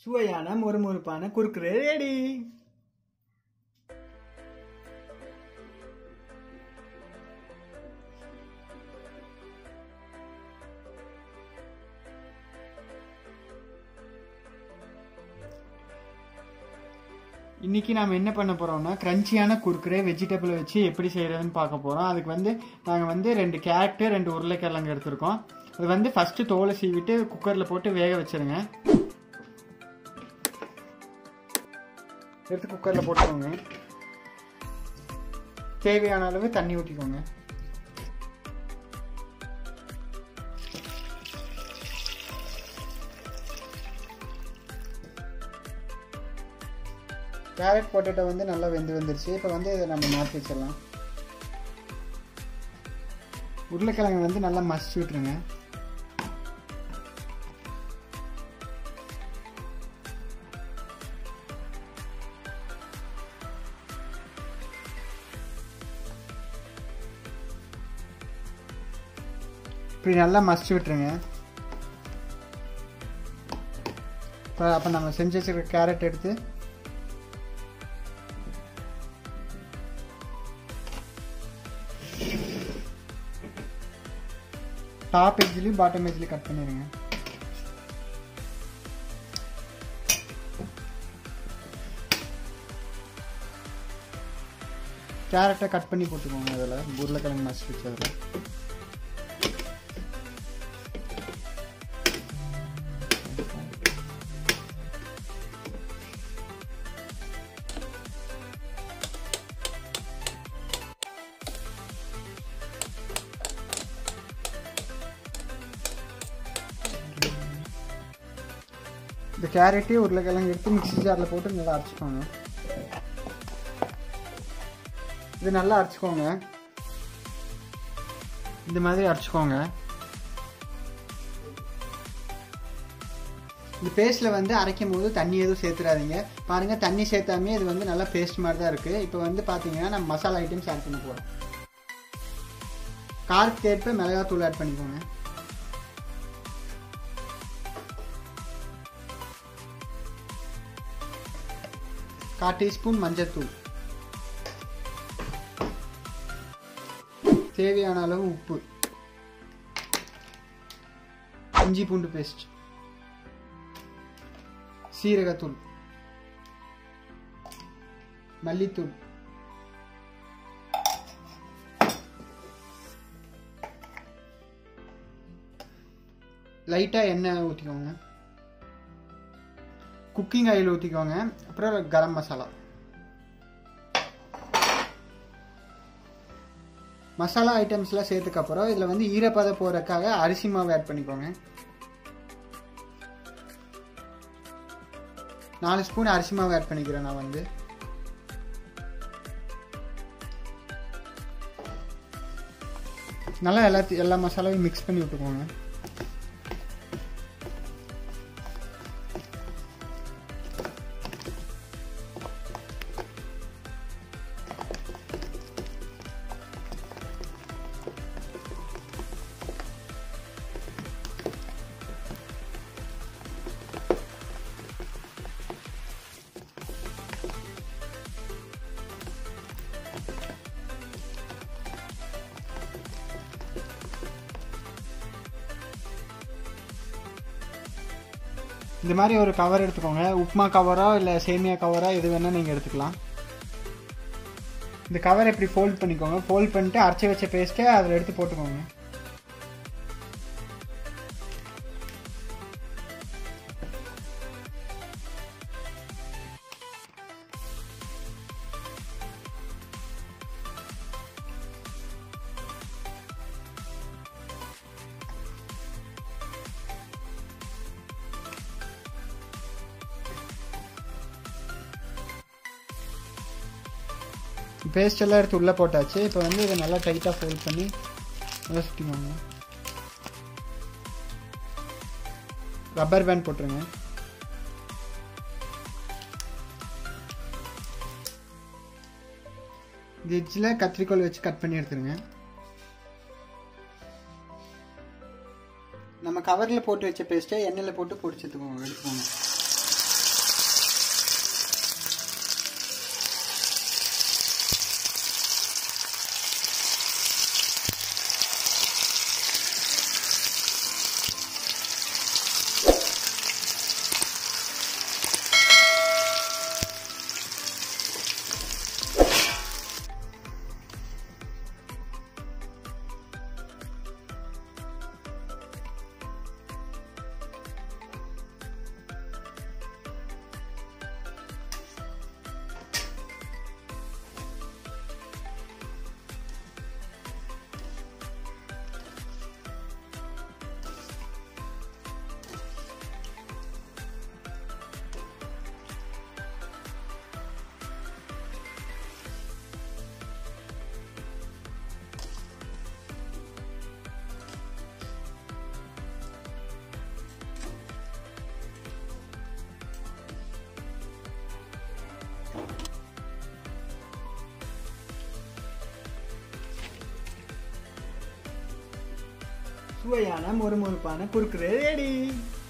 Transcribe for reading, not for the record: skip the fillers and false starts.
சுவையான மொறுமொறுப்பான குறுக்குறே ரெடி. இன்னைக்கு நாம் என்ன பண்ண போகிறோம்னா கிரன்ச்சியான குறுக்குறே வெஜிடபிள் வச்சு எப்படி செய்கிறதுன்னு பார்க்க போகிறோம். அதுக்கு நாங்கள் 2 கேரட்டு 2 உருளைக்கிழங்கு எடுத்துருக்கோம். அது ஃபஸ்ட்டு தோலை சீவிட்டு குக்கரில் போட்டு வேக வச்சுருங்க. எடுத்து குக்கரில் போட்டுக்கோங்க. தேவையான அளவு தண்ணி ஊற்றிக்கோங்க. கேரட் பொட்டேட்டோ நல்லா வெந்துருச்சு. இப்போ இதை நம்ம மாற்றி வச்சிடலாம். உருளைக்கிழங்கு நல்லா மசிச்சு விட்டுருங்க. இப்படி நல்லா மசிச்சு விட்டுருங்க. அப்போ நம்ம செஞ்சு வச்சுருக்க கேரட் எடுத்து டாப் எட்ஜ்லையும் பாட்டம் எட்ஜ்லையும் கட் பண்ணிடுங்க. கேரட்டை கட் பண்ணி போட்டுக்கோங்க. அதில் உருளைக்கிழங்கு மசிச்சு வச்சதில் இந்த கேரட்டு உருளைக்கிழங்கு எடுத்து மிக்ஸி ஜாரில் போட்டு நல்லா அரைச்சிக்கோங்க. இது நல்லா அரைச்சிக்கோங்க. இந்த மாதிரி அரைச்சிக்கோங்க. இந்த பேஸ்ட்டில் அரைக்கும் போது தண்ணி எதுவும் சேர்த்துடாதீங்க. பாருங்கள், தண்ணி சேர்த்தாமே இது நல்லா பேஸ்ட் மாதிரி தான் இருக்குது. இப்போ பார்த்தீங்கன்னா நம்ம மசாலா ஐட்டம்ஸ் ஆட் பண்ண போகிறோம். காரத்துக்கேற்ப மிளகாத்தூள் ஆட் பண்ணிக்கோங்க. கால் டீஸ்பூன் மஞ்சள்தூள், தேவையான அளவு உப்பு, இஞ்சி பூண்டு பேஸ்ட், சீரகத்தூள், மல்லித்தூள், லைட்டாக எண்ணெய் ஊற்றிக்கோங்க. குக்கிங் ஆயில் ஊற்றிக்கோங்க. அப்புறம் கரம் மசாலா. மசாலா ஐட்டம்ஸ்லாம் சேர்த்துக்கப்புறம் இதில் ஈரப்பதம் போகிறதுக்காக அரிசி மாவு ஆட் பண்ணிக்கோங்க. 4 ஸ்பூன் அரிசி மாவு ஆட் பண்ணிக்கிறேன். நான் நல்லா எல்லா மசாலாவையும் மிக்ஸ் பண்ணி விட்டுக்கோங்க. இந்த மாதிரி ஒரு கவர் எடுத்துக்கோங்க. உப்புமா கவரோ இல்லை சேமியா கவரோ எது வேணால் நீங்கள் எடுத்துக்கலாம். இந்த கவரை இப்படி ஃபோல்ட் பண்ணிக்கோங்க. ஃபோல்ட் பண்ணிட்டு அரைச்சி வச்ச பேஸ்ட்டை அதில் எடுத்து போட்டுக்கோங்க. பேஸ்ட் எல்லாம் எடுத்து உள்ளே போட்டாச்சு. இப்போ இதை நல்லா டைட்டாக ஃபோல்ட் பண்ணி நல்லா சுற்றிக்கோங்க. ரப்பர் பேண்ட் போட்டுருங்க. இந்த எட்ஜில் கத்திரிக்கோல் வச்சு கட் பண்ணி எடுத்துருங்க. நம்ம கவரில் போட்டு வச்ச பேஸ்ட்டை எண்ணெயில் போட்டு பொடிச்சு எடுத்துக்கோங்க. சுவையான மொறுமொறுப்பான குர்குரே ரெடி.